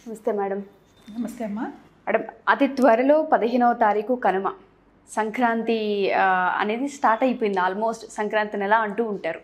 నమస్తే మేడం. నమస్తే అమ్మా. మేడం, అతి త్వరలో 15వ తారీఖు కనుమ సంక్రాంతి అనేది స్టార్ట్ అయిపోయింది. ఆల్మోస్ట్ సంక్రాంతి నెల అంటూ ఉంటారు.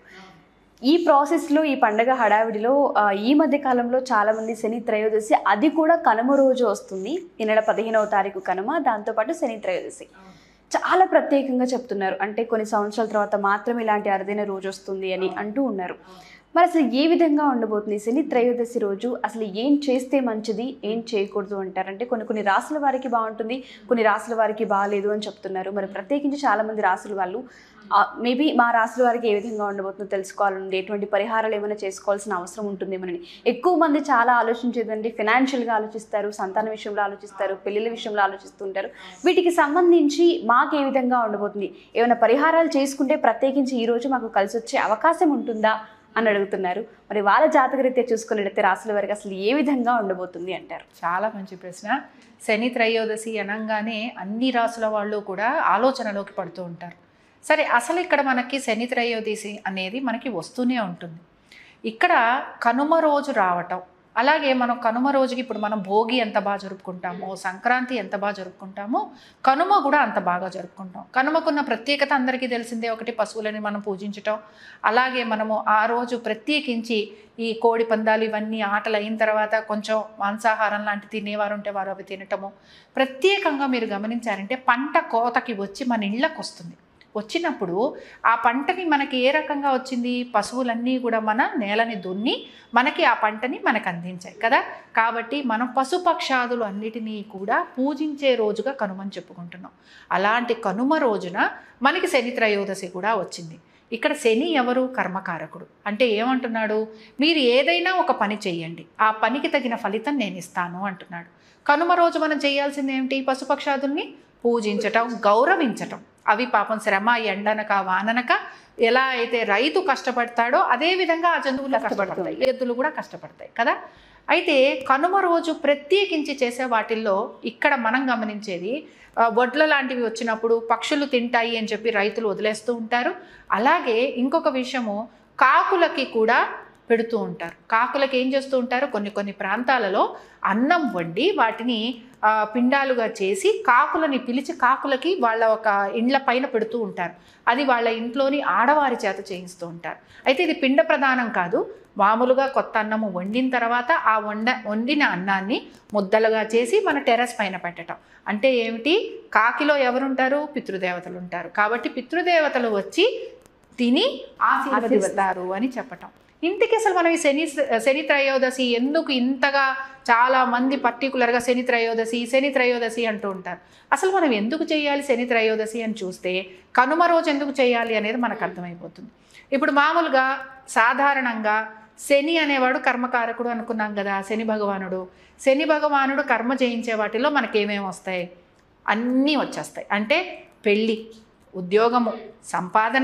ఈ ప్రాసెస్లో ఈ పండగ హడావిడిలో ఈ మధ్య కాలంలో చాలామంది శని త్రయోదశి, అది కూడా కనుమ రోజు వస్తుంది. ఈ నెల 15వ తారీఖు కనుమ, దాంతోపాటు శని త్రయోదశి చాలా ప్రత్యేకంగా చెప్తున్నారు. అంటే కొన్ని సంవత్సరాల తర్వాత మాత్రమే ఇలాంటి అరుదైన రోజు వస్తుంది అని అంటూ ఉన్నారు. మరి అసలు ఏ విధంగా ఉండబోతుంది శని త్రయోదశి రోజు? అసలు ఏం చేస్తే మంచిది, ఏం చేయకూడదు అంటారు? అంటే కొన్ని రాసుల వారికి బాగుంటుంది, కొన్ని రాసుల వారికి బాగాలేదు అని చెప్తున్నారు. మరి ప్రత్యేకించి చాలామంది రాసుల వాళ్ళు మేబీ మా రాసుల వారికి ఏ విధంగా ఉండబోతుందో తెలుసుకోవాలండి. ఎటువంటి పరిహారాలు ఏమైనా చేసుకోవాల్సిన అవసరం ఉంటుందేమోనని. ఎక్కువ మంది చాలా ఆలోచించేదండి, ఫినాన్షియల్గా ఆలోచిస్తారు, సంతాన విషయంలో ఆలోచిస్తారు, పెళ్ళిళ్ళ విషయంలో ఆలోచిస్తుంటారు. వీటికి సంబంధించి మాకు ఏ విధంగా ఉండబోతుంది, ఏమైనా పరిహారాలు చేసుకుంటే ప్రత్యేకించి ఈరోజు మాకు కలిసి వచ్చే అవకాశం ఉంటుందా అని అడుగుతున్నారు. మరి వాళ్ళ జాతకరీత్యా చూసుకున్నట్లయితే రాసుల వారికి అసలు ఏ విధంగా ఉండబోతుంది అంటారు? చాలా మంచి ప్రశ్న. శని త్రయోదశి అనగానే అన్ని రాసుల వాళ్ళు కూడా ఆలోచనలోకి పడుతూ ఉంటారు. సరే, అసలు ఇక్కడ మనకి శని త్రయోదశి అనేది మనకి వస్తూనే ఉంటుంది. ఇక్కడ కనుమ రోజు రావటం, అలాగే మనం కనుమ రోజుకి ఇప్పుడు మనం భోగి ఎంత బాగా జరుపుకుంటామో, సంక్రాంతి ఎంత బాగా జరుపుకుంటామో, కనుమ కూడా అంత బాగా జరుపుకుంటాం. కనుమకున్న ప్రత్యేకత అందరికీ తెలిసిందే. ఒకటి, పశువులని మనం పూజించటం, అలాగే మనము ఆ రోజు ప్రత్యేకించి ఈ కోడి పందాలు ఇవన్నీ ఆటలు అయిన తర్వాత కొంచెం మాంసాహారం లాంటి తినేవారు ఉంటే వారు అవి తినటము. ప్రత్యేకంగా మీరు గమనించారంటే పంట కోతకి వచ్చి మన ఇళ్ళకు వస్తుంది. వచ్చినప్పుడు ఆ పంటని మనకి ఏ రకంగా వచ్చింది? పశువులన్నీ కూడా మన నేలని దున్ని మనకి ఆ పంటని మనకు అందించాయి కదా. కాబట్టి మనం పశుపక్షాదులు అన్నిటినీ కూడా పూజించే రోజుగా కనుమని చెప్పుకుంటున్నాం. అలాంటి కనుమ రోజున మనకి శని త్రయోదశి కూడా వచ్చింది. ఇక్కడ శని ఎవరు? కర్మకారకుడు. అంటే ఏమంటున్నాడు? మీరు ఏదైనా ఒక పని చెయ్యండి, ఆ పనికి తగిన ఫలితం నేను ఇస్తాను అంటున్నాడు. కనుమ రోజు మనం చేయాల్సింది ఏమిటి? పశుపక్షాదుల్ని పూజించటం, గౌరవించటం. అవి పాపం శ్రమ, ఎండనక వాననక ఎలా అయితే రైతు కష్టపడతాడో అదే విధంగా ఆ జంతువులు కష్టపడతాయి, ఎద్దులు కూడా కష్టపడతాయి కదా. అయితే కనుమ రోజు ప్రత్యేకించి చేసే వాటిల్లో ఇక్కడ మనం గమనించేది, వడ్ల లాంటివి వచ్చినప్పుడు పక్షులు తింటాయి అని చెప్పి రైతులు వదిలేస్తూ ఉంటారు. అలాగే ఇంకొక విషయము, కాకులకి కూడా పెడుతూ ఉంటారు. కాకులకి ఏం చేస్తూ ఉంటారు? కొన్ని ప్రాంతాలలో అన్నం వండి వాటిని పిండాలుగా చేసి కాకులని పిలిచి కాకులకి వాళ్ళ ఒక ఇండ్ల పైన పెడుతూ ఉంటారు. అది వాళ్ళ ఇంట్లోని ఆడవారి చేత చేయిస్తూ ఉంటారు. అయితే ఇది పిండ ప్రదానం కాదు. మామూలుగా కొత్త అన్నము వండిన తర్వాత ఆ వండిన అన్నాన్ని ముద్దలుగా చేసి మన టెర్రస్ పైన పెట్టడం. అంటే ఏమిటి? కాకిలో ఎవరుంటారు? పితృదేవతలు ఉంటారు. కాబట్టి పితృదేవతలు వచ్చి తిని ఆశీర్వదిస్తారు అని చెప్పటం. ఇంతకీ అసలు మనం ఈ శని త్రయోదశి ఎందుకు ఇంతగా చాలా మంది పర్టికులర్గా శని త్రయోదశి అంటూ ఉంటారు. అసలు మనం ఎందుకు చేయాలి శని త్రయోదశి అని చూస్తే, కనుమ రోజు ఎందుకు చేయాలి అనేది మనకు అర్థమైపోతుంది. ఇప్పుడు మామూలుగా సాధారణంగా శని అనేవాడు కర్మకారకుడు అనుకున్నాం కదా. శని భగవానుడు కర్మ చేయించే వాటిలో మనకేమేమి వస్తాయి? అన్నీ వచ్చేస్తాయి. అంటే పెళ్ళి, ఉద్యోగము, సంపాదన,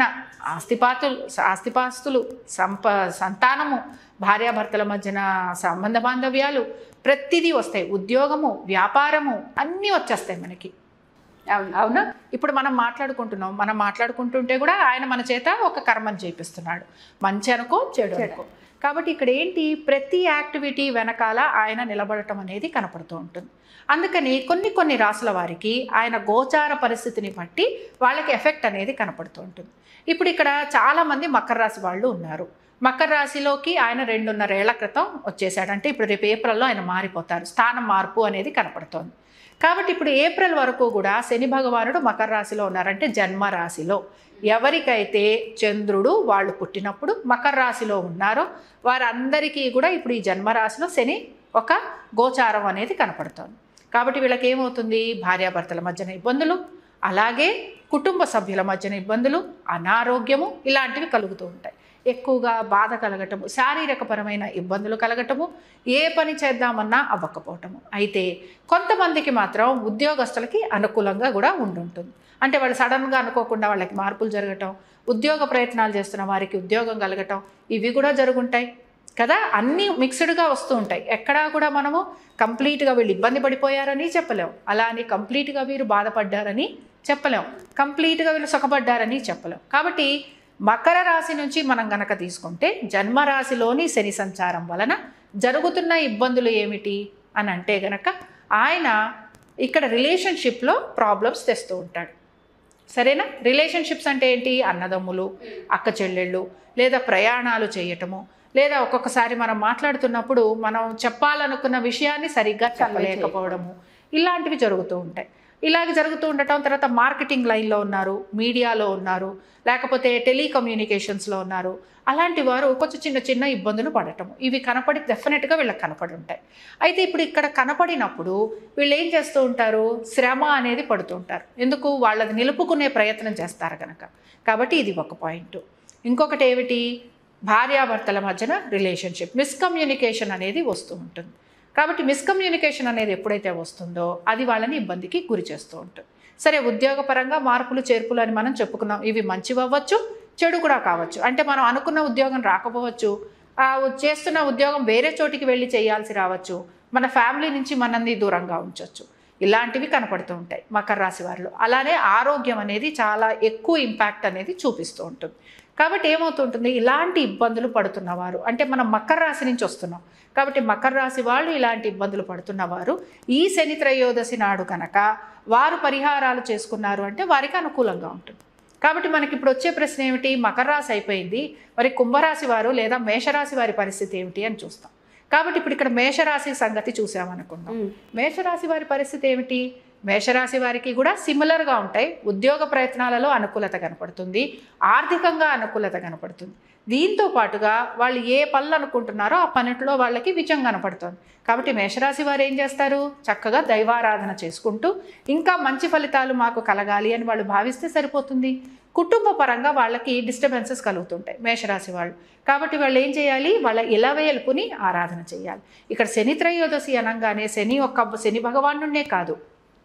ఆస్తిపాస్తులు, సంతానము, భార్యాభర్తల మధ్యన సంబంధ బాంధవ్యాలు, ప్రతిదీ వస్తాయి. ఉద్యోగము, వ్యాపారము అన్నీ వచ్చేస్తాయి మనకి. అవునా? ఇప్పుడు మనం మాట్లాడుకుంటుంటే కూడా ఆయన మన చేత ఒక కర్మను చేపిస్తున్నాడు, మంచి అనుకో చెడు అనుకో. కాబట్టి ఇక్కడ ఏంటి? ప్రతి యాక్టివిటీ వెనకాల ఆయన నిలబడటం అనేది కనపడుతూ ఉంటుంది. అందుకని కొన్ని రాసుల వారికి ఆయన గోచార పరిస్థితిని బట్టి వాళ్ళకి ఎఫెక్ట్ అనేది కనపడుతూ ఉంటుంది. ఇప్పుడు ఇక్కడ చాలామంది మకర రాశి వాళ్ళు ఉన్నారు. మకర రాశిలోకి ఆయన 2.5 ఏళ్ల క్రితం వచ్చేసాడు. అంటే ఇప్పుడు రేపు ఏప్రిల్లో ఆయన మారిపోతారు. స్థానం మార్పు అనేది కనపడుతోంది. కాబట్టి ఇప్పుడు ఏప్రిల్ వరకు కూడా శని భగవానుడు మకర రాశిలో ఉన్నారంటే జన్మరాశిలో ఎవరికైతే చంద్రుడు వాళ్ళు పుట్టినప్పుడు మకర రాశిలో ఉన్నారో వారందరికీ కూడా ఇప్పుడు ఈ జన్మరాశిలో శని ఒక గోచారం అనేది కనపడుతోంది. కాబట్టి వీళ్ళకి ఏమవుతుంది? భార్యాభర్తల మధ్యన ఇబ్బందులు, అలాగే కుటుంబ సభ్యుల మధ్యన ఇబ్బందులు, అనారోగ్యము ఇలాంటివి కలుగుతూ ఉంటాయి. ఎక్కువగా బాధ కలగటము, శారీరకపరమైన ఇబ్బందులు కలగటము, ఏ పని చేద్దామన్నా అవ్వకపోవటము. అయితే కొంతమందికి మాత్రం ఉద్యోగస్తులకి అనుకూలంగా కూడా ఉండుంటుంది. అంటే వాళ్ళు సడన్గా అనుకోకుండా వాళ్ళకి మార్పులు జరగటం, ఉద్యోగ ప్రయత్నాలు చేస్తున్న వారికి ఉద్యోగం కలగటం, ఇవి కూడా జరుగుంటాయి కదా. అన్నీ మిక్స్డ్గా వస్తూ ఉంటాయి. ఎక్కడా కూడా మనము కంప్లీట్గా వీళ్ళు ఇబ్బంది పడిపోయారని చెప్పలేం, అలా అని కంప్లీట్గా వీరు బాధపడ్డారని చెప్పలేం, కంప్లీట్గా వీళ్ళు సుఖపడ్డారని చెప్పలేం. కాబట్టి మకర రాశి నుంచి మనం గనక తీసుకుంటే జన్మరాశిలోని శని సంచారం వలన జరుగుతున్న ఇబ్బందులు ఏమిటి? అని అంటే గనక ఆయన ఇక్కడ రిలేషన్షిప్లో ప్రాబ్లమ్స్ తెస్తూ ఉంటాడు. సరేనా? రిలేషన్షిప్స్ అంటే ఏంటి? అన్నదమ్ములు, అక్క చెల్లెళ్ళు, లేదా ప్రయాణాలు చేయటము, లేదా ఒక్కొక్కసారి మనం మాట్లాడుతున్నప్పుడు మనం చెప్పాలనుకున్న విషయాన్ని సరిగ్గా చెప్పలేకపోవడము, ఇలాంటివి జరుగుతూ ఉంటాయి. ఇలాగ జరుగుతూ ఉండటం, తర్వాత మార్కెటింగ్ లైన్లో ఉన్నారు, మీడియాలో ఉన్నారు, లేకపోతే టెలికమ్యూనికేషన్స్లో ఉన్నారు, అలాంటి వారు కొంచెం చిన్న చిన్న ఇబ్బందులు పడటము, ఇవి కనపడి డెఫినెట్గా వీళ్ళకి కనపడి ఉంటాయి. అయితే ఇప్పుడు ఇక్కడ కనపడినప్పుడు వీళ్ళు ఏం చేస్తూ ఉంటారు? శ్రమ అనేది పడుతూ ఉంటారు. ఎందుకు? వాళ్ళది నిలుపుకునే ప్రయత్నం చేస్తారు కనుక. కాబట్టి ఇది ఒక పాయింట్. ఇంకొకటి ఏమిటి? భార్యాభర్తల మధ్యన రిలేషన్షిప్ మిస్కమ్యూనికేషన్ అనేది వస్తూ ఉంటుంది. కాబట్టి మిస్కమ్యూనికేషన్ అనేది ఎప్పుడైతే వస్తుందో అది వాళ్ళని ఇబ్బందికి గురి చేస్తూ ఉంటుంది. సరే, ఉద్యోగపరంగా మార్పులు చేర్పులు అని మనం చెప్పుకున్నాం. ఇవి మంచివి అవ్వచ్చు, చెడు కూడా కావచ్చు. అంటే మనం అనుకున్న ఉద్యోగం రాకపోవచ్చు, చేస్తున్న ఉద్యోగం వేరే చోటికి వెళ్ళి చేయాల్సి రావచ్చు, మన ఫ్యామిలీ నుంచి మనల్ని దూరంగా ఉంచవచ్చు. ఇలాంటివి కనపడుతూ ఉంటాయి మకర రాశి వారిలో. అలానే ఆరోగ్యం అనేది చాలా ఎక్కువ ఇంపాక్ట్ అనేది చూపిస్తూ ఉంటుంది. కాబట్టి ఏమవుతుంటుంది? ఇలాంటి ఇబ్బందులు పడుతున్నవారు, అంటే మనం మకర రాశి నుంచి వస్తున్నాం కాబట్టి మకర రాశి వాళ్ళు ఇలాంటి ఇబ్బందులు పడుతున్నవారు ఈ శని త్రయోదశి నాడు కనుక వారు పరిహారాలు చేసుకున్నారు అంటే వారికి అనుకూలంగా ఉంటుంది. కాబట్టి మనకి ఇప్పుడు వచ్చే ప్రశ్న ఏమిటి? మకర రాశి అయిపోయింది, మరి కుంభరాశి వారు లేదా మేషరాశి వారి పరిస్థితి ఏమిటి అని చూస్తాం. కాబట్టి ఇప్పుడు ఇక్కడ మేషరాశి సంగతి చూసామనుకుందాం. మేషరాశి వారి పరిస్థితి ఏమిటి? మేషరాశి వారికి కూడా సిమిలర్గా ఉంటాయి. ఉద్యోగ ప్రయత్నాలలో అనుకూలత కనపడుతుంది, ఆర్థికంగా అనుకూలత కనపడుతుంది. దీంతో పాటుగా వాళ్ళు ఏ పనులు అనుకుంటున్నారో ఆ పనిలో వాళ్ళకి విజయం కనపడుతుంది. కాబట్టి మేషరాశి వారు ఏం చేస్తారు? చక్కగా దైవారాధన చేసుకుంటూ ఇంకా మంచి ఫలితాలు మాకు కలగాలి అని వాళ్ళు భావిస్తే సరిపోతుంది. కుటుంబ పరంగా వాళ్ళకి డిస్టర్బెన్సెస్ కలుగుతుంటాయి మేషరాశి వాళ్ళు. కాబట్టి వాళ్ళు ఏం చేయాలి? వాళ్ళ ఇలవేల్పుని ఆరాధన చేయాలి. ఇక్కడ శని త్రయోదశి అనగానే శని భగవానుడే కాదు,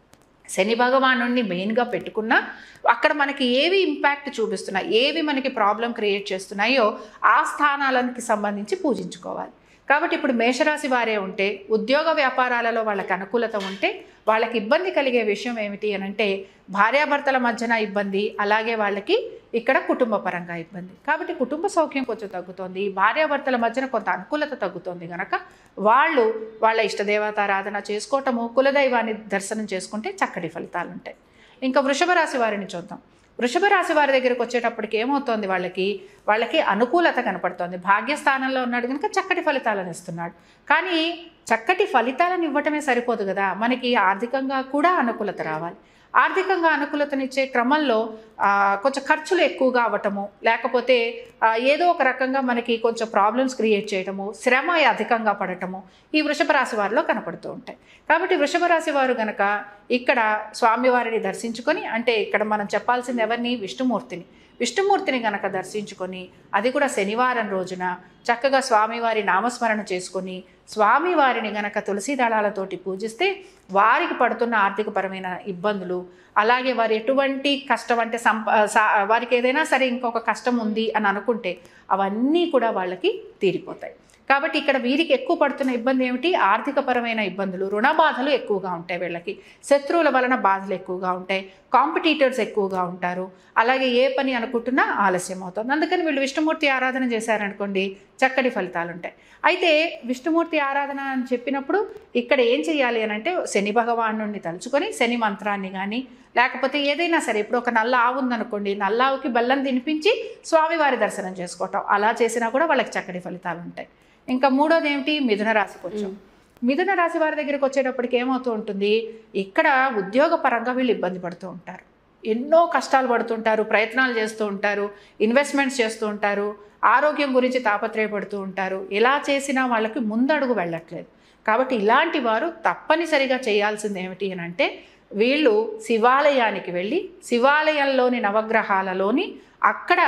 శని భగవానుడిని మెయిన్గా పెట్టుకున్నా అక్కడ మనకి ఏవి ఇంపాక్ట్ చూపిస్తున్నాయి, ఏవి మనకి ప్రాబ్లం క్రియేట్ చేస్తున్నాయో ఆ స్థానాలకి సంబంధించి పూజించుకోవాలి. కాబట్టి ఇప్పుడు మేషరాశి వారే ఉంటే ఉద్యోగ వ్యాపారాలలో వాళ్ళకి అనుకూలత ఉంటే వాళ్ళకి ఇబ్బంది కలిగే విషయం ఏమిటి అని అంటే భార్యాభర్తల మధ్యన ఇబ్బంది, అలాగే వాళ్ళకి ఇక్కడ కుటుంబ పరంగా ఇబ్బంది. కాబట్టి కుటుంబ సౌఖ్యం కొంచెం తగ్గుతోంది, భార్యాభర్తల మధ్యన కొంత అనుకూలత తగ్గుతోంది కనుక వాళ్ళు వాళ్ళ ఇష్టదేవతారాధన చేసుకోవటము, కులదైవాన్ని దర్శనం చేసుకుంటే చక్కటి ఫలితాలు ఉంటాయి. ఇంకా వృషభ రాశి వారిని చూద్దాం. వృషభ రాశి వారి దగ్గరికి వచ్చేటప్పటికి ఏమవుతోంది? వాళ్ళకి అనుకూలత కనపడుతోంది. భాగ్యస్థానంలో ఉన్నాడు కనుక చక్కటి ఫలితాలను ఇస్తున్నాడు. కానీ చక్కటి ఫలితాలను ఇవ్వటమే సరిపోదు కదా, మనకి ఆర్థికంగా కూడా అనుకూలత రావాలి. ఆర్థికంగా అనుకూలతనిచ్చే క్రమంలో కొంచెం ఖర్చులు ఎక్కువగా అవ్వటము, లేకపోతే ఏదో ఒక రకంగా మనకి కొంచెం ప్రాబ్లమ్స్ క్రియేట్ చేయటము, శ్రమ అధికంగా పడటము ఈ వృషభ రాశి వారిలో కనపడుతూ ఉంటాయి. కాబట్టి వృషభ రాశి వారు కనుక ఇక్కడ స్వామివారిని దర్శించుకొని, అంటే ఇక్కడ మనం చెప్పాల్సింది ఎవరిని? విష్ణుమూర్తిని గనక దర్శించుకొని, అది కూడా శనివారం రోజున చక్కగా స్వామివారి నామస్మరణ చేసుకొని స్వామివారిని గనక తులసి దళాలతోటి పూజిస్తే వారికి పడుతున్న ఆర్థికపరమైన ఇబ్బందులు, అలాగే వారు ఎటువంటి కష్టం అంటే వారికి ఏదైనా సరే ఇంకొక కష్టం ఉంది అని అనుకుంటే అవన్నీ కూడా వాళ్ళకి తీరిపోతాయి. కాబట్టి ఇక్కడ వీరికి ఎక్కువ పడుతున్న ఇబ్బంది ఏమిటి? ఆర్థికపరమైన ఇబ్బందులు, రుణ బాధలు ఎక్కువగా ఉంటాయి వీళ్ళకి, శత్రువుల వలన బాధలు ఎక్కువగా ఉంటాయి, కాంపిటీటర్స్ ఎక్కువగా ఉంటారు, అలాగే ఏ పని అనుకుంటున్నా ఆలస్యం అవుతుంది. అందుకని వీళ్ళు విష్ణుమూర్తి ఆరాధన చేశారనుకోండి చక్కటి ఫలితాలు ఉంటాయి. అయితే విష్ణుమూర్తి ఆరాధన అని చెప్పినప్పుడు ఇక్కడ ఏం చేయాలి అని అంటే శని భగవానుడిని తలుచుకొని శని మంత్రాన్ని కానీ, లేకపోతే ఏదైనా సరే, ఇప్పుడు ఒక నల్ల ఆవు ఉందనుకోండి, నల్ల ఆవుకి బెల్లం తినిపించి స్వామివారి దర్శనం చేసుకోవటం, అలా చేసినా కూడా వాళ్ళకి చక్కటి ఫలితాలు ఉంటాయి. ఇంకా మూడోది ఏమిటి? మిథున రాశికి వచ్చాం. మిథున రాశి వారి దగ్గరికి వచ్చేటప్పటికి ఏమవుతూ ఉంటుంది? ఇక్కడ ఉద్యోగ పరంగా వీళ్ళు ఇబ్బంది పడుతూ ఉంటారు, ఎన్నో కష్టాలు పడుతుంటారు, ప్రయత్నాలు చేస్తూ ఉంటారు, ఇన్వెస్ట్మెంట్స్ చేస్తూ ఉంటారు, ఆరోగ్యం గురించి తాపత్రయపడుతూ ఉంటారు. ఎలా చేసినా వాళ్ళకి ముందడుగు వెళ్ళట్లేదు. కాబట్టి ఇలాంటి వారు తప్పనిసరిగా చేయాల్సింది ఏమిటి అని అంటే వీళ్ళు శివాలయానికి వెళ్ళి శివాలయంలోని నవగ్రహాలలోని అక్కడ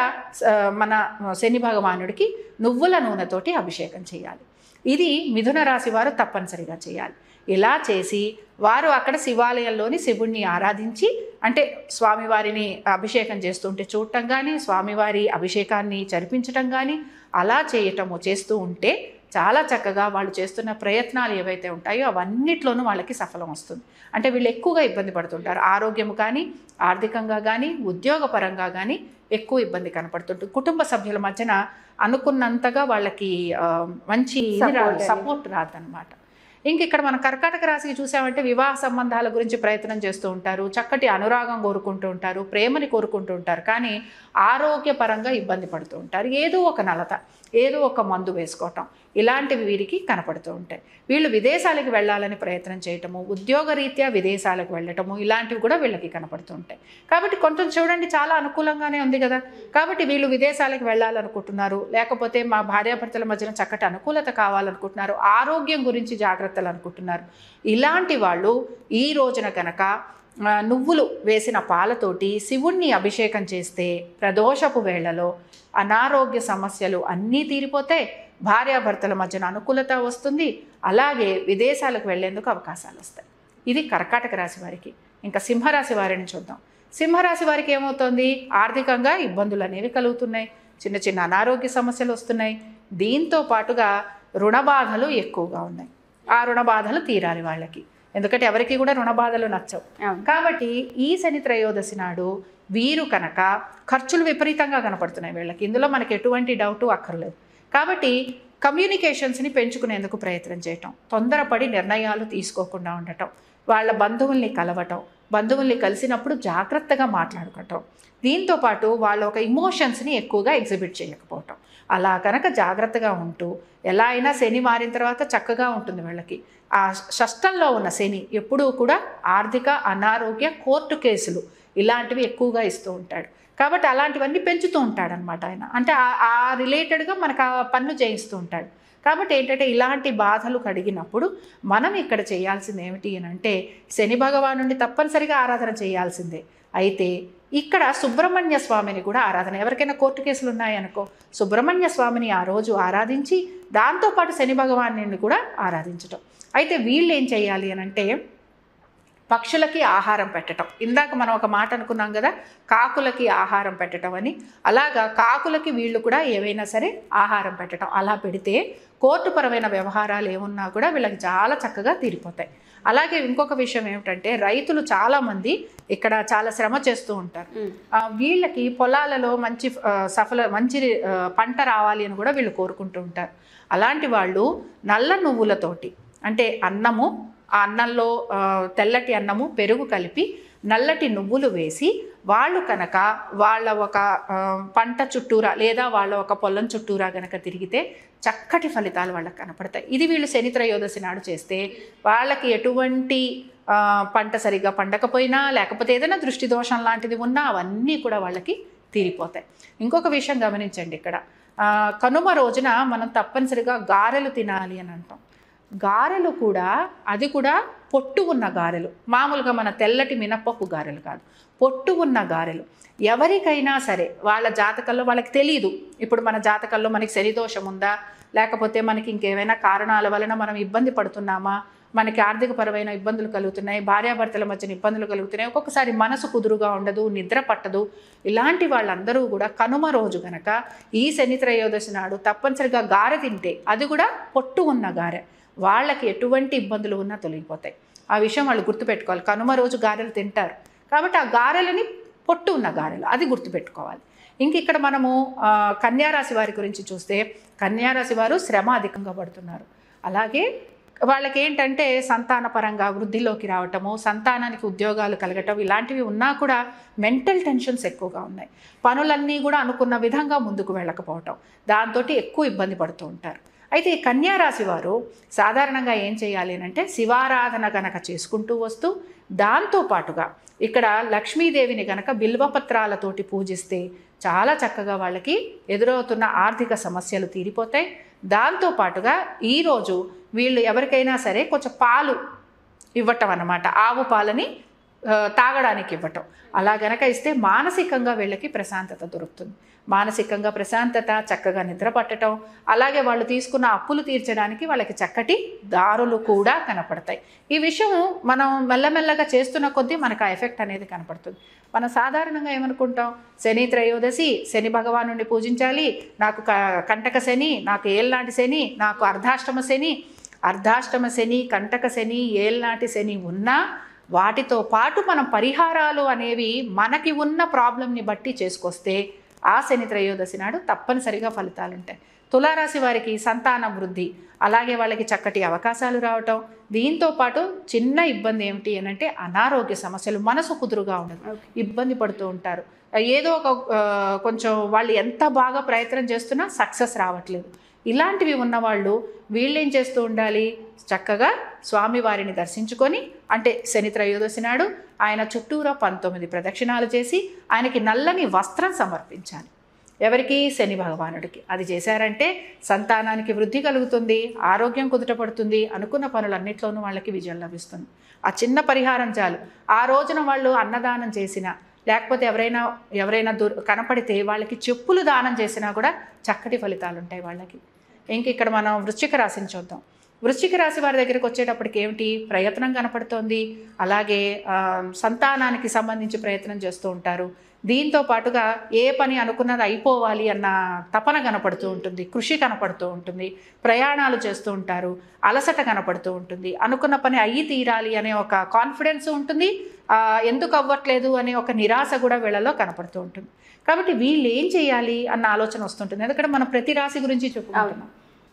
మన శని భగవానుడికి నువ్వుల నూనెతోటి అభిషేకం చేయాలి. ఇది మిథున రాశి వారు తప్పనిసరిగా చేయాలి. ఇలా చేసి వారు అక్కడ శివాలయంలోని శివుణ్ణి ఆరాధించి, అంటే స్వామివారిని అభిషేకం చేస్తుంటే చూడటం కానీ, స్వామివారి అభిషేకాన్ని జరిపించటం కానీ అలా చేస్తూ ఉంటే చాలా చక్కగా వాళ్ళు చేస్తున్న ప్రయత్నాలు ఏవైతే ఉంటాయో అవన్నిట్లోనూ వాళ్ళకి సఫలం వస్తుంది. అంటే వీళ్ళు ఎక్కువగా ఇబ్బంది పడుతుంటారు, ఆరోగ్యం కానీ, ఆర్థికంగా కానీ, ఉద్యోగపరంగా కానీ ఎక్కువ ఇబ్బంది కనపడుతుంటుంది. కుటుంబ సభ్యుల మధ్యన అనుకున్నంతగా వాళ్ళకి మంచి సపోర్ట్ రాదనమాట. ఇంక ఇక్కడ మన కర్కాటక రాశికి చూసామంటే వివాహ సంబంధాల గురించి ప్రయత్నం చేస్తూ ఉంటారు, చక్కటి అనురాగం కోరుకుంటూ ఉంటారు, ప్రేమని కోరుకుంటూ ఉంటారు, కానీ ఆరోగ్యపరంగా ఇబ్బంది పడుతూ ఉంటారు. ఏదో ఒక నలత, ఏదో ఒక మందు వేసుకోవటం ఇలాంటివి వీరికి కనపడుతూ ఉంటాయి. వీళ్ళు విదేశాలకు వెళ్ళాలని ప్రయత్నం చేయటము, ఉద్యోగరీత్యా విదేశాలకు వెళ్ళటము ఇలాంటివి కూడా వీళ్ళకి కనపడుతూ ఉంటాయి. కాబట్టి కొంచెం చూడండి చాలా అనుకూలంగానే ఉంది కదా. కాబట్టి వీళ్ళు విదేశాలకు వెళ్ళాలనుకుంటున్నారు, లేకపోతే మా భార్యాభర్తల మధ్యన చక్కటి అనుకూలత కావాలనుకుంటున్నారు, ఆరోగ్యం గురించి జాగ్రత్తలు అనుకుంటున్నారు. ఇలాంటి వాళ్ళు ఈ రోజున కనుక నువ్వులు వేసిన పాలతోటి శివుణ్ణి అభిషేకం చేస్తే ప్రదోషపు వేళలో అనారోగ్య సమస్యలు అన్నీ తీరిపోతాయి, భార్యాభర్తల మధ్యన అనుకూలత వస్తుంది, అలాగే విదేశాలకు వెళ్లేందుకు అవకాశాలు వస్తాయి. ఇది కర్కాటక రాశి వారికి. ఇంకా సింహరాశి వారిని చూద్దాం. సింహరాశి వారికి ఏమవుతుంది? ఆర్థికంగా ఇబ్బందులు అనేవి కలుగుతున్నాయి, చిన్న చిన్న అనారోగ్య సమస్యలు వస్తున్నాయి, దీంతో పాటుగా రుణ బాధలు ఎక్కువగా ఉన్నాయి. ఆ రుణ బాధలు తీరాలి వాళ్ళకి, ఎందుకంటే ఎవరికి కూడా రుణ బాధలు నచ్చవు. కాబట్టి ఈ శని త్రయోదశి నాడు వీరు కనుక ఖర్చులు విపరీతంగా కనపడుతున్నాయి వీళ్ళకి, ఇందులో మనకి ఎటువంటి డౌటు అక్కర్లేదు. కాబట్టి కమ్యూనికేషన్స్ని పెంచుకునేందుకు ప్రయత్నం చేయటం, తొందరపడి నిర్ణయాలు తీసుకోకుండా ఉండటం, వాళ్ళ బంధువుల్ని కలవటం, బంధువుల్ని కలిసినప్పుడు జాగ్రత్తగా మాట్లాడుకోవటం, దీంతోపాటు వాళ్ళ ఒక ఇమోషన్స్ని ఎక్కువగా ఎగ్జిబిట్ చేయకపోవటం, అలా కనుక జాగ్రత్తగా ఉంటూ ఎలా అయినా శని మారిన తర్వాత చక్కగా ఉంటుంది వీళ్ళకి. ఆ షష్టంలో ఉన్న శని ఎప్పుడూ కూడా ఆర్థిక అనారోగ్య కోర్టు కేసులు ఇలాంటివి ఎక్కువగా ఇస్తూ ఉంటాడు. కాబట్టి అలాంటివన్నీ పెంచుతూ ఉంటాడనమాట ఆయన, అంటే ఆ రిలేటెడ్గా మనకు ఆ పన్ను చేయిస్తూ ఉంటాడు. కాబట్టి ఏంటంటే ఇలాంటి బాధలు కడిగినప్పుడు మనం ఇక్కడ చేయాల్సింది ఏమిటి అని అంటే శని భగవానుడిని తప్పనిసరిగా ఆరాధన చేయాల్సిందే. అయితే ఇక్కడ సుబ్రహ్మణ్య స్వామిని కూడా ఆరాధన, ఎవరికైనా కోర్టు కేసులు ఉన్నాయనుకో సుబ్రహ్మణ్య స్వామిని ఆ రోజు ఆరాధించి దాంతోపాటు శని భగవాను కూడా ఆరాధించటం. అయితే వీళ్ళు ఏం చేయాలి అని అంటే పక్షులకి ఆహారం పెట్టడం. ఇందాక మనం ఒక మాట అనుకున్నాం కదా, కాకులకి ఆహారం పెట్టడం అని. అలాగా కాకులకి వీళ్ళు కూడా ఏవైనా సరే ఆహారం పెట్టడం. అలా పెడితే కోర్టుపరమైన వ్యవహారాలు ఏమున్నా కూడా వీళ్ళకి చాలా చక్కగా తీరిపోతాయి. అలాగే ఇంకొక విషయం ఏమిటంటే రైతులు చాలామంది ఇక్కడ చాలా శ్రమ చేస్తూ ఉంటారు. వీళ్ళకి పొలాలలో మంచి పంట రావాలి అని కూడా వీళ్ళు కోరుకుంటూ ఉంటారు. అలాంటి వాళ్ళు నల్ల నువ్వులతోటి, అంటే అన్నము, ఆ అన్నంలో తెల్లటి అన్నము పెరుగు కలిపి నల్లటి నువ్వులు వేసి వాళ్ళు కనుక వాళ్ళ ఒక పంట చుట్టూరా లేదా వాళ్ళ ఒక పొలం చుట్టూరా కనుక తిరిగితే చక్కటి ఫలితాలు వాళ్ళకి కనపడతాయి. ఇది వీళ్ళు శని త్రయోదశి నాడు చేస్తే వాళ్ళకి ఎటువంటి పంట సరిగ్గా పండకపోయినా లేకపోతే ఏదైనా దృష్టి దోషం లాంటిది ఉన్నా అవన్నీ కూడా వాళ్ళకి తీరిపోతాయి. ఇంకొక విషయం గమనించండి, ఇక్కడ కనుమ రోజున మనం తప్పనిసరిగా గారెలు తినాలి అని అంటాం. గారెలు కూడా అది కూడా పొట్టు ఉన్న గారెలు, మామూలుగా మన తెల్లటి మినప్పప్పు గారెలు కాదు, పొట్టు ఉన్న గారెలు. ఎవరికైనా సరే వాళ్ళ జాతకంలో వాళ్ళకి తెలియదు, ఇప్పుడు మన జాతకంలో మనకి శనిదోషం ఉందా, లేకపోతే మనకి ఇంకేమైనా కారణాల వలన మనం ఇబ్బంది పడుతున్నామా, మనకి ఆర్థికపరమైన ఇబ్బందులు కలుగుతున్నాయి, భార్యాభర్తల మధ్యన ఇబ్బందులు కలుగుతున్నాయి, ఒక్కొక్కసారి మనసు కుదురుగా ఉండదు, నిద్ర పట్టదు. ఇలాంటి వాళ్ళందరూ కూడా కనుమ రోజు గనక ఈ శని త్రయోదశి నాడు తప్పనిసరిగా గారె తింటే, అది కూడా పొట్టు ఉన్న గారె, వాళ్ళకి ఎటువంటి ఇబ్బందులు ఉన్నా తొలగిపోతాయి. ఆ విషయం వాళ్ళు గుర్తుపెట్టుకోవాలి. కనుమ రోజు గారెలు తింటారు కాబట్టి ఆ గారెలని పొట్టు ఉన్న గారెలు, అది గుర్తుపెట్టుకోవాలి. ఇంక ఇక్కడ మనము కన్యారాశి వారి గురించి చూస్తే కన్యారాశి వారు శ్రమ అధికంగా పడుతున్నారు. అలాగే వాళ్ళకి ఏంటంటే సంతానపరంగా వృద్ధిలోకి రావటము, సంతానానికి ఉద్యోగాలు కలగటం ఇలాంటివి ఉన్నా కూడా మెంటల్ టెన్షన్స్ ఎక్కువగా ఉన్నాయి. పనులన్నీ కూడా అనుకున్న విధంగా ముందుకు వెళ్ళకపోవటం, దాంతో ఎక్కువ ఇబ్బంది పడుతూ ఉంటారు. అయితే ఈ కన్యారాశి వారు సాధారణంగా ఏం చేయాలి అంటే శివారాధన గనక చేసుకుంటూ వస్తూ దాంతోపాటుగా ఇక్కడ లక్ష్మీదేవిని గనక బిల్వపత్రాలతోటి పూజిస్తే చాలా చక్కగా వాళ్ళకి ఎదురవుతున్న ఆర్థిక సమస్యలు తీరిపోతాయి. దాంతోపాటుగా ఈరోజు వీళ్ళు ఎవరికైనా సరే కొంచెం పాలు ఇవ్వటం అన్నమాట, ఆవు పాలని తాగడానికి ఇవ్వటం, అలా గనక ఇస్తే మానసికంగా వీళ్ళకి ప్రశాంతత దొరుకుతుంది. మానసికంగా ప్రశాంతత, చక్కగా నిద్ర పట్టడం, అలాగే వాళ్ళు తీసుకున్న అప్పులు తీర్చడానికి వాళ్ళకి చక్కటి దారులు కూడా కనపడతాయి. ఈ విషయం మనం మెల్లమెల్లగా చేస్తున్న కొద్దీ మనకు ఆ ఎఫెక్ట్ అనేది కనపడుతుంది. మనం సాధారణంగా ఏమనుకుంటాం, శని త్రయోదశి, శని భగవానుడిని పూజించాలి, నాకు కంటక శని, నాకు ఏళ్ళనాటి శని, నాకు అర్ధాష్టమ శని, కంటక శని, ఏళ్ళనాటి శని ఉన్నా వాటితో పాటు మనం పరిహారాలు అనేవి మనకి ఉన్న ప్రాబ్లంని బట్టి చేసుకొస్తే ఆ శని త్రయోదశి నాడు తప్పనిసరిగా ఫలితాలు ఉంటాయి. తులారాశి వారికి సంతాన వృద్ధి, అలాగే వాళ్ళకి చక్కటి అవకాశాలు రావటం. దీంతో పాటు చిన్న ఇబ్బంది ఏమిటి అని అంటే అనారోగ్య సమస్యలు, మనసు కుదురుగా ఉండదు, ఇబ్బంది పడుతూ ఉంటారు. ఏదో ఒక కొంచెం వాళ్ళు ఎంత బాగా ప్రయత్నం చేస్తున్నా సక్సెస్ రావట్లేదు. ఇలాంటివి ఉన్నవాళ్ళు వీళ్ళేం చేస్తూ ఉండాలి, చక్కగా స్వామివారిని దర్శించుకొని, అంటే శని త్రయోదశి నాడు ఆయన చుట్టూరా 19 ప్రదక్షిణాలు చేసి ఆయనకి నల్లని వస్త్రం సమర్పించాలి. ఎవరికి? శని భగవానుడికి. అది చేశారంటే సంతానానికి వృద్ధి కలుగుతుంది, ఆరోగ్యం కుదుటపడుతుంది, అనుకున్న పనులన్నిట్లోనూ వాళ్ళకి విజయం లభిస్తుంది. ఆ చిన్న పరిహారం చాలు. ఆ రోజున వాళ్ళు అన్నదానం చేసినా, లేకపోతే ఎవరైనా కనపడితే వాళ్ళకి చెప్పులు దానం చేసినా కూడా చక్కటి ఫలితాలు ఉంటాయి వాళ్ళకి. ఇంక ఇక్కడ మనం వృశ్చిక రాశిని చూద్దాం. వృశ్చిక రాశి వారి దగ్గరికి వచ్చేటప్పటికి ఏమిటి? ప్రయత్నం కనపడుతోంది, అలాగే సంతానానికి సంబంధించి ప్రయత్నం చేస్తూ ఉంటారు. దీంతో పాటుగా ఏ పని అనుకున్నది అయిపోవాలి అన్న తపన కనపడుతూ ఉంటుంది, కృషి కనపడుతూ ఉంటుంది, ప్రయాణాలు చేస్తూ ఉంటారు, అలసట కనపడుతూ ఉంటుంది, అనుకున్న పని అయ్యి తీరాలి అనే ఒక కాన్ఫిడెన్స్ ఉంటుంది, ఎందుకు అవ్వట్లేదు అనే ఒక నిరాశ కూడా వీళ్ళలో కనపడుతూ ఉంటుంది. కాబట్టి వీళ్ళు ఏం చేయాలి అన్న ఆలోచన వస్తుంటుంది. ఎందుకంటే మనం ప్రతి రాశి గురించి చెప్పుకుంటున్నాం.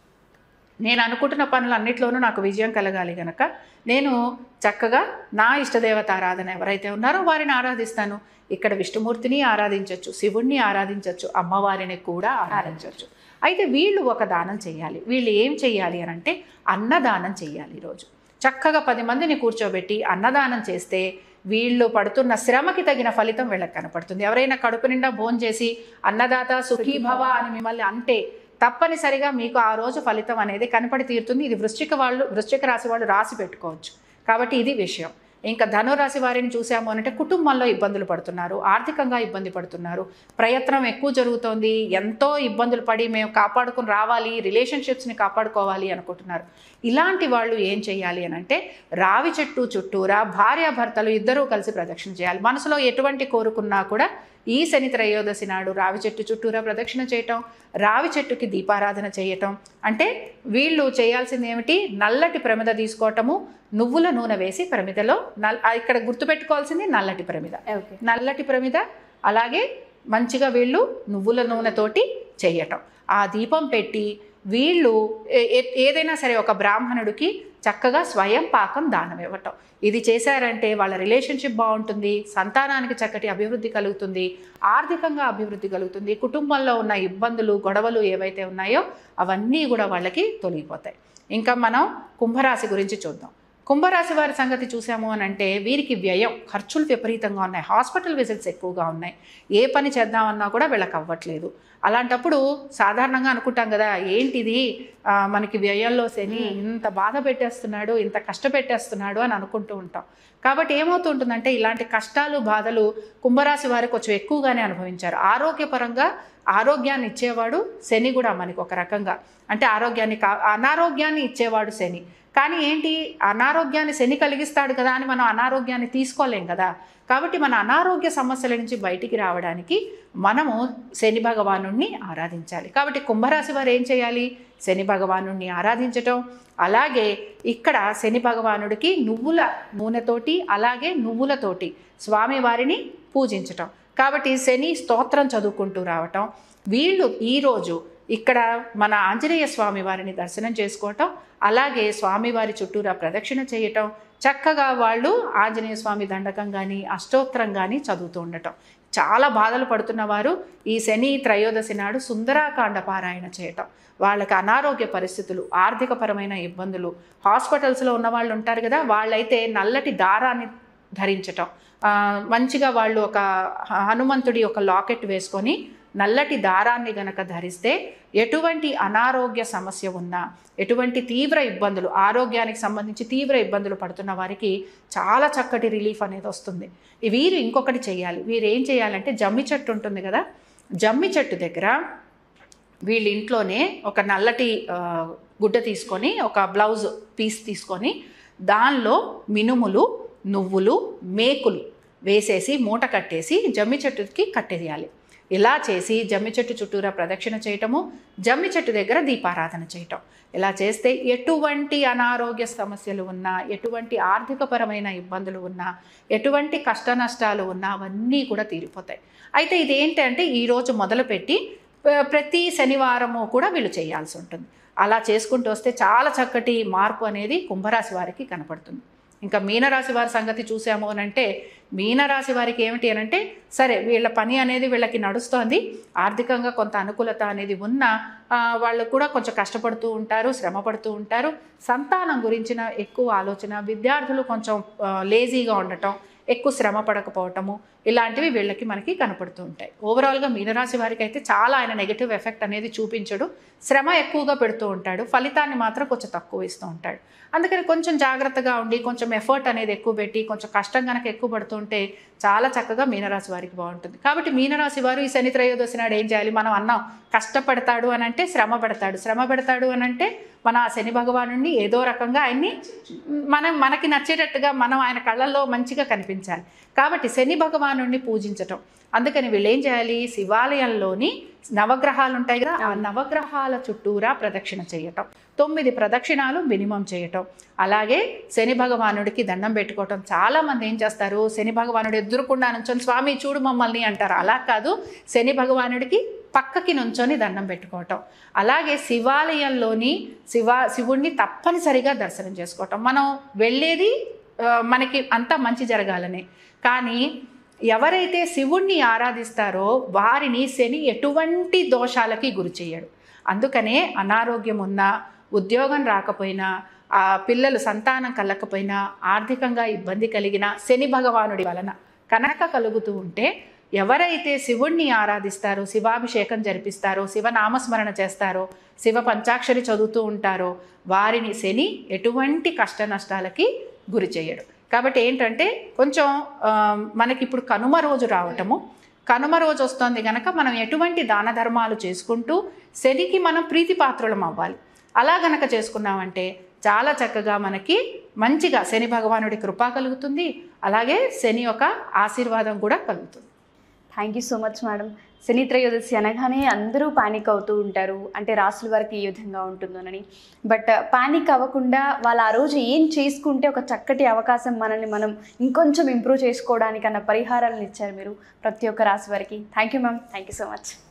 నేను అనుకుంటున్న పనులు అన్నిట్లోనూ నాకు విజయం కలగాలి కనుక నేను చక్కగా నా ఇష్టదేవత ఆరాధన ఎవరైతే ఉన్నారో వారిని ఆరాధిస్తాను. ఇక్కడ విష్ణుమూర్తిని ఆరాధించవచ్చు, శివుణ్ణి ఆరాధించవచ్చు, అమ్మవారిని కూడా ఆరాధించవచ్చు. అయితే వీళ్ళు ఒక దానం చేయాలి. వీళ్ళు ఏం చేయాలి అని అంటే అన్నదానం చేయాలి. ఈరోజు చక్కగా 10 మందిని కూర్చోబెట్టి అన్నదానం చేస్తే వీళ్ళు పడుతున్న శ్రమకి తగిన ఫలితం వీళ్ళకి కనపడుతుంది. ఎవరైనా కడుపు నిండా భోంచేసి అన్నదాత సుఖీభవ అని మిమ్మల్ని అంటే తప్పనిసరిగా మీకు ఆ రోజు ఫలితం అనేది కనపడి తీరుతుంది. ఇది వృశ్చిక రాశి వాళ్ళు రాసి పెట్టుకోవచ్చు. కాబట్టి ఇది విషయం. ఇంకా ధనురాశి వారిని చూసాము అంటే కుటుంబంలో ఇబ్బందులు పడుతున్నారు, ఆర్థికంగా ఇబ్బంది పడుతున్నారు, ప్రయత్నం ఎక్కువ జరుగుతోంది, ఎంతో ఇబ్బందులు పడి మేము కాపాడుకుని రావాలి, రిలేషన్షిప్స్ని కాపాడుకోవాలి అనుకుంటున్నారు. ఇలాంటి వాళ్ళు ఏం చేయాలి అని అంటే రావి చెట్టు చుట్టూరా భార్యాభర్తలు ఇద్దరూ కలిసి ప్రదక్షిణ చేయాలి. మనసులో ఎటువంటి కోరుకున్నా కూడా ఈ శని త్రయోదశి నాడు రావి చెట్టు చుట్టూరా ప్రదక్షిణ చేయటం, రావి చెట్టుకి దీపారాధన చేయటం. అంటే వీళ్ళు చేయాల్సింది ఏమిటి? నల్లటి ప్రమిద తీసుకోవటము, నువ్వుల నూనె వేసి ప్రమిదలో ఇక్కడ గుర్తుపెట్టుకోవాల్సింది నల్లటి ప్రమిద. నల్లటి ప్రమిద, అలాగే మంచిగా వీళ్ళు నువ్వుల నూనెతోటి చేయటం. ఆ దీపం పెట్టి వీళ్ళు ఏదైనా సరే ఒక బ్రాహ్మణుడికి చక్కగా స్వయం పాకం దానం ఇవ్వటం. ఇది చేశారంటే వాళ్ళ రిలేషన్షిప్ బాగుంటుంది, సంతానానికి చక్కటి అభివృద్ధి కలుగుతుంది, ఆర్థికంగా అభివృద్ధి కలుగుతుంది, కుటుంబంలో ఉన్న ఇబ్బందులు గొడవలు ఏవైతే ఉన్నాయో అవన్నీ కూడా వాళ్ళకి తొలగిపోతాయి. ఇంకా మనం కుంభరాశి గురించి చూద్దాం. కుంభరాశి వారి సంగతి చూసాము అని అంటే వీరికి వ్యయం, ఖర్చులు విపరీతంగా ఉన్నాయి, హాస్పిటల్ విజిట్స్ ఎక్కువగా ఉన్నాయి, ఏ పని చేద్దామన్నా కూడా వీళ్ళకి అవ్వట్లేదు. అలాంటప్పుడు సాధారణంగా అనుకుంటాం కదా, ఏంటిది మనకి వ్యయంలో శని ఇంత బాధ పెట్టేస్తున్నాడు, ఇంత కష్టపెట్టేస్తున్నాడు అని అనుకుంటూ ఉంటాం. కాబట్టి ఏమవుతుంటుందంటే ఇలాంటి కష్టాలు బాధలు కుంభరాశి వారు కొంచెం ఎక్కువగానే అనుభవించారు. ఆరోగ్యపరంగా ఆరోగ్యాన్ని ఇచ్చేవాడు శని కూడా మనకి ఒక రకంగా, అంటే అనారోగ్యాన్ని ఇచ్చేవాడు శని. కానీ ఏంటి, అనారోగ్యాన్ని శని కలిగిస్తాడు కదా అని మనం అనారోగ్యాన్ని తీసుకోలేం కదా. కాబట్టి మన అనారోగ్య సమస్యల నుంచి బయటికి రావడానికి మనము శని భగవానుణ్ణి ఆరాధించాలి. కాబట్టి కుంభరాశి వారు ఏం చేయాలి? శని భగవానుణ్ణి ఆరాధించటం, అలాగే ఇక్కడ శని భగవానుడికి నువ్వుల నూనెతోటి అలాగే నువ్వులతోటి స్వామివారిని పూజించటం. కాబట్టి శని స్తోత్రం చదువుకుంటూ రావటం. వీళ్ళు ఈరోజు ఇక్కడ మన ఆంజనేయ స్వామి వారిని దర్శనం చేసుకోవటం, అలాగే స్వామివారి చుట్టూరా ప్రదక్షిణ చేయటం, చక్కగా వాళ్ళు ఆంజనేయ స్వామి దండకం కానీ అష్టోత్తరం కానీ చదువుతూ ఉండటం. చాలా బాధలు పడుతున్న వారు ఈ శని త్రయోదశి నాడు సుందరాకాండ పారాయణ చేయటం. వాళ్ళకి అనారోగ్య పరిస్థితులు, ఆర్థికపరమైన ఇబ్బందులు, హాస్పిటల్స్లో ఉన్న వాళ్ళు ఉంటారు కదా, వాళ్ళైతే నల్లటి దారాన్ని ధరించటం, మంచిగా వాళ్ళు ఒక హనుమంతుడి ఒక లాకెట్ వేసుకొని నల్లటి దారాన్ని గనక ధరిస్తే ఎటువంటి అనారోగ్య సమస్య ఉన్నా, ఎటువంటి తీవ్ర ఇబ్బందులు, ఆరోగ్యానికి సంబంధించి తీవ్ర ఇబ్బందులు పడుతున్న వారికి చాలా చక్కటి రిలీఫ్ అనేది వస్తుంది. వీరు ఇంకొకటి చేయాలి. వీరు ఏం చేయాలంటే జమ్మి చెట్టు ఉంటుంది కదా, జమ్మి చెట్టు దగ్గర వీళ్ళ ఇంట్లోనే ఒక నల్లటి గుడ్డ తీసుకొని, ఒక బ్లౌజ్ పీస్ తీసుకొని దానిలో మినుములు, నువ్వులు, మేకులు వేసేసి మూట కట్టేసి జమ్మి చెట్టుకి కట్టేయాలి. ఇలా చేసి జమ్మి చెట్టు చుట్టూరా ప్రదక్షిణ చేయటము, జమ్మి చెట్టు దగ్గర దీపారాధన చేయటం. ఇలా చేస్తే ఎటువంటి అనారోగ్య సమస్యలు ఉన్నా, ఎటువంటి ఆర్థికపరమైన ఇబ్బందులు ఉన్నా, ఎటువంటి కష్ట నష్టాలు ఉన్నా అవన్నీ కూడా తీరిపోతాయి. అయితే ఇదేంటంటే ఈరోజు మొదలుపెట్టి ప్రతి శనివారము కూడా వీళ్ళు చేయాల్సి ఉంటుంది. అలా చేసుకుంటూ వస్తే చాలా చక్కటి మార్పు అనేది కుంభరాశి వారికి కనపడుతుంది. ఇంకా మీనరాశి వారి సంగతి చూసాము అని అంటే, మీనరాశి వారికి ఏమిటి అని అంటే, సరే వీళ్ళ పని అనేది వీళ్ళకి నడుస్తోంది, ఆర్థికంగా కొంత అనుకూలత అనేది ఉన్నా వాళ్ళు కూడా కొంచెం కష్టపడుతూ ఉంటారు, శ్రమ పడుతూ ఉంటారు. సంతానం గురించిన ఎక్కువ ఆలోచన, విద్యార్థులు కొంచెం లేజీగా ఉండటం, ఎక్కువ శ్రమ పడకపోవటము, ఇలాంటివి వీళ్ళకి మనకి కనపడుతూ ఉంటాయి. ఓవరాల్గా మీనరాశి వారికి అయితే చాలా ఆయన నెగిటివ్ ఎఫెక్ట్ అనేది చూపించడు, శ్రమ ఎక్కువగా పెడుతూ ఉంటాడు, ఫలితాన్ని మాత్రం కొంచెం తక్కువ ఇస్తూ ఉంటాడు. అందుకని కొంచెం జాగ్రత్తగా ఉండి కొంచెం ఎఫర్ట్ అనేది ఎక్కువ పెట్టి కొంచెం కష్టం కనుక ఎక్కువ పడుతుంటే చాలా చక్కగా మీనరాశి వారికి బాగుంటుంది. కాబట్టి మీనరాశి వారు ఈ శని త్రయోదశి నాడు ఏం చేయాలి? మనం అన్నాం కష్టపడతాడు అని అంటే శ్రమ పెడతాడు అని అంటే మన ఆ శని భగవానుడిని ఏదో రకంగా ఆయన్ని మనకి నచ్చేటట్టుగా మనం ఆయన కళ్ళల్లో మంచిగా కనిపించాలి. కాబట్టి శని భగవానుడిని పూజించటం. అందుకని వీళ్ళు ఏం చేయాలి? శివాలయంలోని నవగ్రహాలు ఉంటాయి కదా, ఆ నవగ్రహాల చుట్టూరా ప్రదక్షిణ చేయటం, 9 ప్రదక్షిణాలు మినిమం చేయటం. అలాగే శని భగవానుడికి దండం పెట్టుకోవటం. చాలామంది ఏం చేస్తారు, శని భగవానుడు ఎదురుకుండా నుంచొని స్వామి చూడు మమ్మల్ని అంటారు. అలా కాదు, శని భగవానుడికి పక్కకి నుంచొని దండం పెట్టుకోవటం. అలాగే శివాలయంలోని శివుణ్ణి తప్పనిసరిగా దర్శనం చేసుకోవటం. మనం వెళ్ళేది మనకి అంతా మంచి జరగాలని. కానీ ఎవరైతే శివుణ్ణి ఆరాధిస్తారో వారిని శని ఎటువంటి దోషాలకి గురి చేయడు. అందుకనే అనారోగ్యం ఉన్నా, ఉద్యోగం రాకపోయినా, ఆ పిల్లలు సంతానం కలగకపోయినా, ఆర్థికంగా ఇబ్బంది కలిగినా శని భగవానుడి వలన కనుక కలుగుతూ ఉంటే, ఎవరైతే శివుణ్ణి ఆరాధిస్తారో, శివాభిషేకం జరిపిస్తారో, శివనామస్మరణ చేస్తారో, శివ పంచాక్షరి చదువుతూ ఉంటారో వారిని శని ఎటువంటి కష్ట నష్టాలకి గురి చేయడు. కాబట్టి ఏంటంటే కొంచెం మనకి ఇప్పుడు కనుమ రోజు రావటము, కనుమ రోజు వస్తుంది కనుక మనం ఎటువంటి దాన ధర్మాలు చేసుకుంటూ శనికి మనం ప్రీతిపాత్రులం అవ్వాలి. అలా గనక చేసుకున్నామంటే చాలా చక్కగా మనకి మంచిగా శని భగవానుడి కృప కలుగుతుంది, అలాగే శని యొక్క ఆశీర్వాదం కూడా కలుగుతుంది. Thank you so much madam. శని త్రయోదశి అనగానే అందరూ పానిక్ అవుతూ ఉంటారు, అంటే రాసుల వరకు ఏ విధంగా ఉంటుందోనని. బట్ పానిక్ అవ్వకుండా వాళ్ళు ఆ రోజు ఏం చేసుకుంటే ఒక చక్కటి అవకాశం మనల్ని మనం ఇంకొంచెం ఇంప్రూవ్ చేసుకోవడానికన్నా పరిహారాలను ఇచ్చారు మీరు ప్రతి ఒక్క రాశి వారికి. Thank you ma'am, thank you so much.